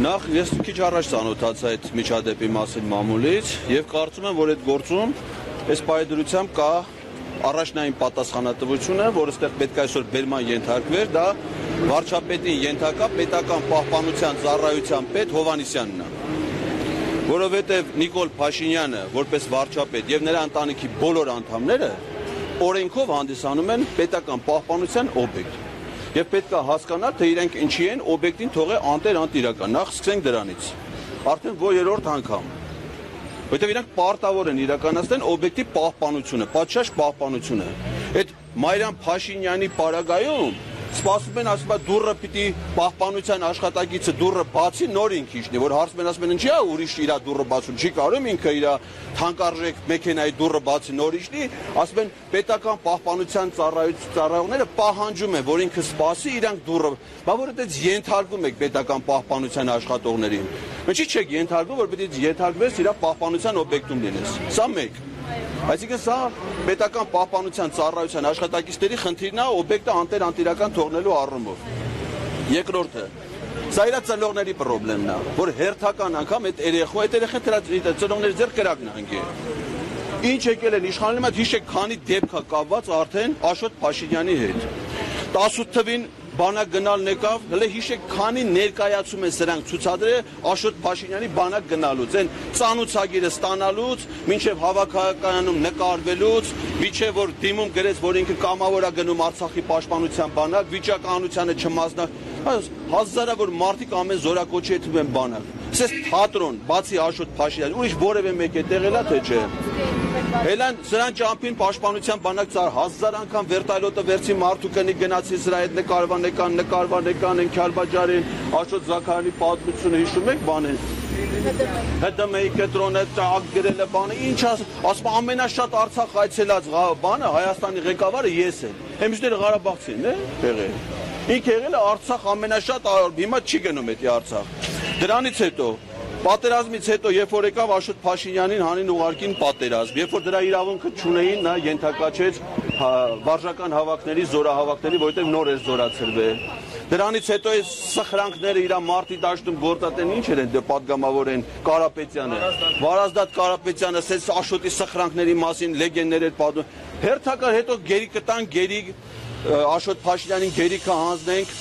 Նախ ես քիչ առաջ ծանոթացա այդ միջադեպի մասին մամուլից եւ կարծում եմ, որ այդ գործում այս պայդրությամբ կա առաջնային պատասխանատվությունը, որը ստեղ պետք է այսօր բերման ենթարկվեր, դա վարչապետին ենթակա պետական պահպանության ծառայության պետ Հովհաննիսյանն է, որովհետեւ Նիկոլ Փաշինյանը, որպես վարչապետ եւ նրա ընտանիքի բոլոր անդամները օրենքով հանդիսանում են պետական պահպանության օբյեկտ։ Եվ պետք է հասկանալ, թե իրենք ինչի են օբյեկտին թողել անտերական։ Նախ սկսենք դրանից։ Արդեն երրորդ անգամ։ Որտեղ իրանք պարտավոր են իրականացնել օբյեկտի պահպանությունը, պատշաճ պահպանությունը։ Այդ Մարիամ Փաշինյանի պարագայում սպասում են, ասում են, դուռը պիտի պահպանության աշխատակիցը դուռը բացի, նոր ինքը իջնի, որ հարցում են, ասում են, ինչի՞ է ուրիշ իր դուռը բացում, չի կարող ինքը իր թանկարժեք մեքենայի դուռը բացի, նոր իջնի, ասում են, պետական պահպանության ծառայողները պահանջում են, որ ինքը սպասի իրանք դուռը, բա որ այդպես ենթարկում եք պետական պահպանության աշխատողներին։ Ինչի՞ չեք ենթարկում, որ պետք է ենթարկվես իր պահպանության օբյեկտում լինես։ Սա մեկ։ Այսինքն սա պետական պահպանության ծառայության աշխատակիցների խնդիրն է օբյեկտը անտերական թողնելու առումով։ Երկրորդը, սա իր ծնողների խնդիրն է, որ հերթական անգամ այդ երեխան ծնողների ձեռք կրակն անգե։ Ինչ եկել են իշխանին մոտ հիշեք քանի դեպք է կապված արդեն Աշոտ Փաշինյանի հետ։ 18 թվին բանակ գնալն եկավ, հələ հիշեք քանի ներկայացում են սրանք ցուցադրել Աշոտ Փաշինյանի բանակ գնալուց, այն ծանուցագիրը ստանալուց, մինչև հավաքականում նկարվելուց, միջև որ դիմում գրեց, որ ինքը կամավոր է գնում Արցախի պաշտպանության բանակ, վիճակահանությանը չմազնակ, հազարավոր մարդիկ ամեն զորակոչի հետ են բանակ։ Սես թատրոն, բացի Աշոտ Փաշինյանի, ուրիշ որևէ մեկ է տեղել է թե չէ։ Հելան սրան ճամփին պաշտպանության բանակ ծառ 1000 անգամ վերտալոտը վերցի մարդուկնի գնացի սրա այդ նկարվան են Քյալբաջարին, Աշոտ Զաքարյանի պատմությունը հիշում եք բանը։ ՀԴՄ-ի կենտրոնը ճակ գրել է բանը, ինչ ասում ամենաշատ Արցախ այցելած բանը Հայաստանի ղեկավարը ես եմ։ Հեմիջները Ղարաբաղցին է եղել։ Ինքը եղել է Արցախ ամենաշատ, հիմա չի գնում էդի Արցախ։ Դրանից հետո պատերազմից հետո, երբ որ եկավ Աշոտ Փաշինյանին հանին ուղարկին պատերազմ, երբ որ դրա իրավունքը չունեին, նա ենթակաչեց վարժական հավաքների, զորահավաքների, որովհետև նոր էր զորացրվել։ Դրանից հետո այս սխրանքները իր մարտի դաշտում գործատեն ինչ են պատգամավոր են Կարապետյանը, Վարազդատ Կարապետյանը, ասես Աշոտի սխրանքների մասին լեգենդներ էր պատմում։ Հերթական հետո գերի կտան, գերի Աշոտ Փաշինյանին գերիքը հանձնենք,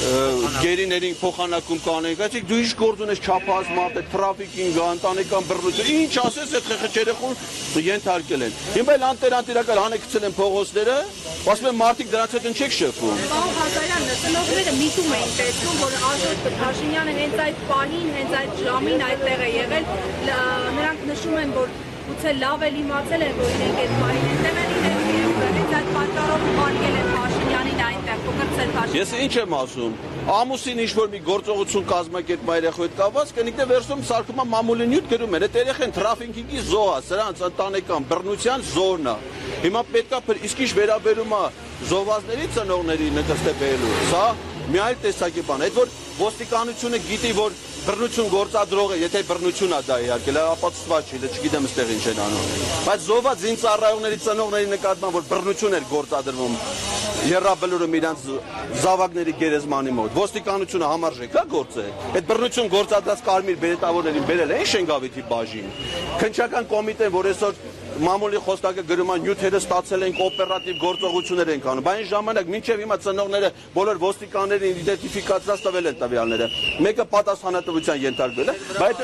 գերիներին փոխանակում կանենք, այսինքն դու ինչ գործ ունես չափահաս մարդ է, թրաֆիկինգ, ընտանեկան բռնություն, ինչ ասես այդ խեղճերեխուն ենթարկել են։ Հիմա էլ անտերական հանեկցել են փողոցները, ասում են մարդիկ դրանց հետ չեք շփվում։ Պարոն Ղազարյան, ծնողները միտում էին տեսնում, որ Աշոտ Փաշինյանը հենց այդ պահին, հենց այդ ժամին այդտեղ է եղել, նրանք նշում են, որ գուցե լավ էլ իմացել են, որ իրենք այդ պահին այդտեղ են իրենք, հենց այդ պատճառով ուղարկել են Փաշինյանին այնտեղ, փոքրցել Փաշինյանին։ Ես ինչ եմ ասում, ամուսին ինչ-որ մի գործողություն կազմակերպում երեխու հետ կապված, կնիկն է վերցնում սարքում մամուլի նյութ գրում են, այդ երեխան թրաֆիկինգի զոհ է, սրանց ընտանեկան բռնության զոհն է։ Հիմա պետք է իսկ ինչ վերաբերում է զոհվածների ծնողների նկստեբելու, սա մի այլ տեսակի բան, այդ որ ոստիկանությունը գիտի, որ բռնություն գործադրողը, եթե բռնություն է դա իհարկե, ապացուցված չի, չգիտեմ այստեղ ինչ են անում։ Բայց զոհված զինծառայողների ծնողների նկատմամբ որ բռնություն էր գործադրվում Եռաբլուրում իրանց զավակների գերեզմանի մոտ, ոստիկանությունը համարժեք է գործել։ Այդ բռնություն գործադրած կարմիր բերետավորներին բերել են Շենգավիթի բաժին։ Քննչական կոմիտեն, որ այսօր մամուլի խոսնակը գրում են նյութերը ստացել ենք օպերատիվ գործողություններ ենք անում, բայց այն ժամանակ մինչև հիմա ծնողները բոլոր ոստիկաններին իդենտիֆիկացրած տվել են տվյալները, մեկը պատասխանատվության ենթարկվել է, բայց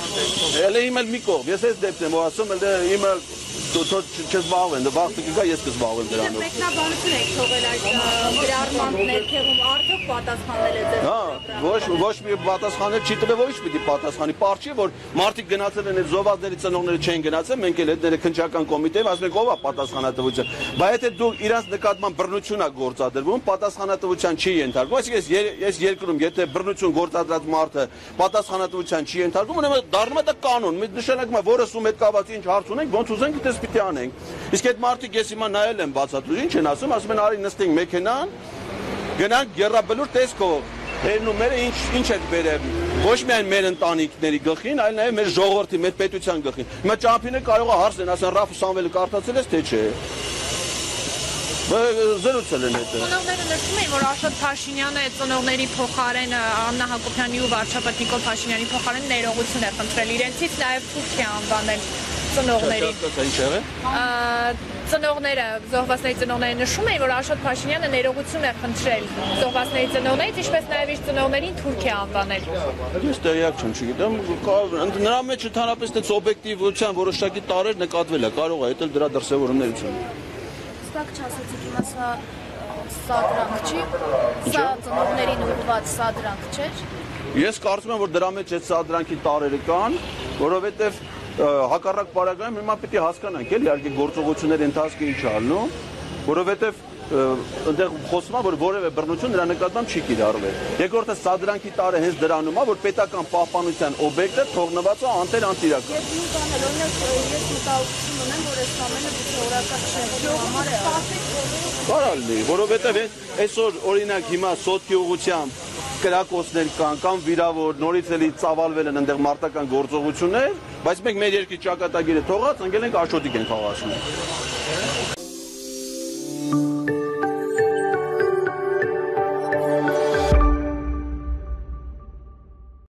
էլ հիմա մի կողմ, ես այս դեպքն եմ ասում, հիմա չզբաղվեն, վաղը կգա ես կզբաղվեմ դրանով։ Մեկնաբանություն եք թողել այդ գրառման ներքևում, արդյոք պատասխանել է ձեզ։ Ոչ մի պատասխանել չի տվել, ոչ պիտի պատասխանի, պարզ չի, որ մարդիկ գնացել են այդ զոհվածների ծնողները չեն գնացել, մենք էլ հետները քննչական կոմիտեում ասում ենք ով է պատասխանատվություն, բայց եթե դու իրանց նկատմամբ բռնություն է գործադրվում, պատասխանատվության չի ենթարկվում, այսինքն ես երկրում եթե բռնություն գործադրած մարդը պատասխանատվության չի ենթարկվում, ուրեմն դառնում է դա կանոն, նշանակում է որը սում հետ կապված ինչ հարց ունենք, ոնց ուզենք դες պիտի անենք։ Իսկ այդ մարդիկ ես հիմա նայել եմ բացատրում, ինչ են ասում են արի նստենք մեքենան, գնանք Եռաբլուր տեսքով, հերնումերը ինչ եք բերել, ոչ միայն մեր ընտանիքների գլխին, այլ նաև մեր ժողովրդի, մեր պետության գլխին։ Հիմա ճամփին կարող է հարցնել, ասեն Ռաֆ Սամվելը կարդացել ես թե չէ։ Զրուցել են հետը։ Ծնողները նշում են, որ Աշոտ Փաշինյանը ծնողների փոխարեն Աննա Հակոբյանի ու վարչապետ Նիկոլ Փաշինյանի փոխարեն ներողություն է խնդրել իրենցից, նաև թուրք է անվանել ծնողներին։ Ինչ եղել։ Ծնողները, զոհվածների ծնողները նշում են, որ Աշոտ Փաշինյանը ներողություն է խնդրել զոհվածների ծնողներից, ինչպես նաև իր ծնողներին թուրք է անվանել։ Ես տեղյակ չեմ, չգիտեմ, նրա մեջ ընդհանրապես այդպես օբյեկտիվության որոշակի տարեր նկատվել է, կարող է դա դրա դրսևորումներից են։ Ստակ չասեցիք, հիմա սա դրանք չի, սա ծնողներին ուղղված սա դրանք չէր։ Ես կարծում եմ, որ դրա մեջ այդ սադրանքի տարերը կան, որովհետև հակառակ պարագայում հիմա պետք է հասկանանք, էլի իհարկե գործողությունների ընթացքը ինչ է ալնում, որովհետև այնտեղ խոսում է, որ որևէ բռնություն նրա նկատմամբ չի կիրառվել։ Երկրորդը սադրանքի տարը հենց դրանում է, որ պետական պահպանության օբյեկտը թողնված է անտեր անտիրական։ Եվ մի բան էլ, օրինակ ես մտահոգություն ունեմ, որ այս ամենը օրական չէ, համար է։ Կարա լինի, որովհետև այսօր օրինակ հիմա սոտքի ուղղությամբ կրակոցներ կան կամ վիրավոր նորից էլի ծավալվել են այնտեղ մարտական գործողություններ, բայց մենք մեր երկրի ճակատագիրը թողած ընկել ենք Աշոտիկ ենք խաղացնում։